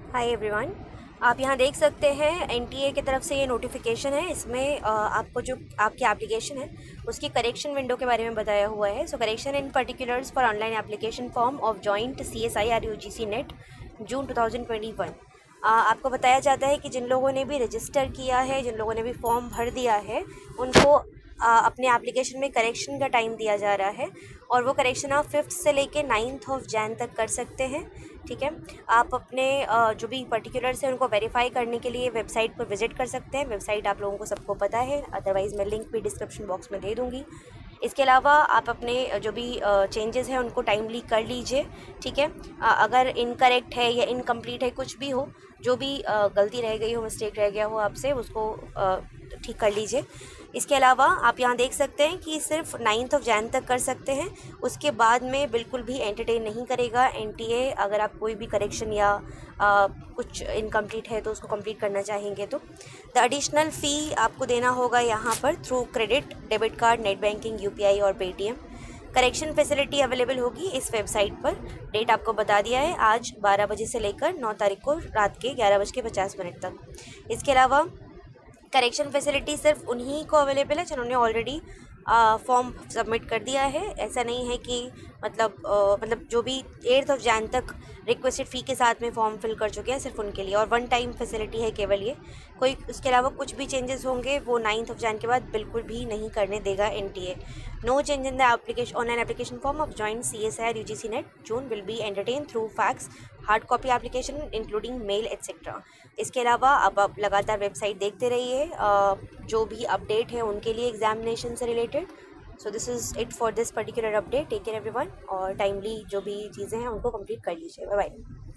Hi everyone. आप यहाँ देख सकते हैं एनटीए की तरफ से ये नोटिफिकेशन है। इसमें आपको जो आपकी एप्लीकेशन है उसकी करेक्शन विंडो के बारे में बताया हुआ है। So correction in particulars for online application form of joint CSIR UGC net June 2021। आपको बताया जाता है कि जिन लोगों ने भी रजिस्टर किया है, जिन लोगों ने भी फॉर्म भर दिया है, उनको अपने एप्लीकेशन में करेक्शन का टाइम दिया जा रहा है और वो करेक्शन आप 5th से लेके 9th ऑफ जैन तक कर सकते हैं। ठीक है, आप अपने जो भी पर्टिकुलर्स हैं उनको वेरीफाई करने के लिए वेबसाइट पर विजिट कर सकते हैं। वेबसाइट आप लोगों को सबको पता है, अदरवाइज़ मैं लिंक भी डिस्क्रिप्शन बॉक्स में दे दूँगी। इसके अलावा आप अपने जो भी चेंजेस हैं उनको टाइमली कर लीजिए। ठीक है, अगर इनकरेक्ट है या इनकम्प्लीट है, कुछ भी हो, जो भी गलती रह गई हो, मिस्टेक रह गया हो आपसे, उसको ठीक कर लीजिए। इसके अलावा आप यहाँ देख सकते हैं कि सिर्फ 9th ऑफ जैन तक कर सकते हैं, उसके बाद में बिल्कुल भी एंटरटेन नहीं करेगा एनटीए। अगर आप कोई भी करेक्शन या कुछ इनकम्प्लीट है तो उसको कंप्लीट करना चाहेंगे तो द एडिशनल फ़ी आपको देना होगा यहाँ पर through credit, debit card, net banking, UPI और पेटीएम। करेक्शन फैसिलिटी अवेलेबल होगी इस वेबसाइट पर। डेट आपको बता दिया है, आज 12 बजे से लेकर 9 तारीख को रात के 11:50 तक। इसके अलावा करेक्शन फैसिलिटी सिर्फ उन्हीं को अवेलेबल है जिन्होंने ऑलरेडी फॉर्म सबमिट कर दिया है। ऐसा नहीं है कि मतलब जो भी 8th ऑफ जैन तक रिक्वेस्टेड फ़ी के साथ में फॉर्म फिल कर चुके हैं, सिर्फ उनके लिए, और 1 टाइम फैसिलिटी है केवल ये। कोई उसके अलावा कुछ भी चेंजेस होंगे वो 9th ऑफ जैन के बाद बिल्कुल भी नहीं करने देगा NTA. No change in the application online application form of joint CSIR UGC net June will be entertain through fax, hard copy application including mail etcetera. इसके अलावा अब आप लगातार वेबसाइट देखते रहिए, जो भी अपडेट है उनके लिए एग्जामिनेशन से related. So this is it for this particular update. Take care everyone, और टाइमली जो भी चीज़ें हैं उनको कंप्लीट कर लीजिए। Bye bye.